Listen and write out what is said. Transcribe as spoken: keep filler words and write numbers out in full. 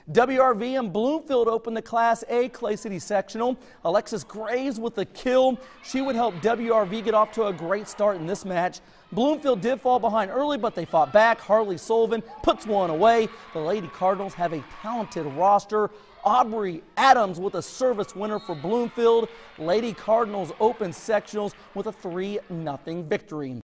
W R V and Bloomfield opened the Class A Clay City sectional. Alexis Graves with a kill. She would help W R V get off to a great start in this match. Bloomfield did fall behind early, but they fought back. Harley Sullivan puts one away. The Lady Cardinals have a talented roster. Aubrey Adams with a service winner for Bloomfield. Lady Cardinals open sectionals with a three nothing victory.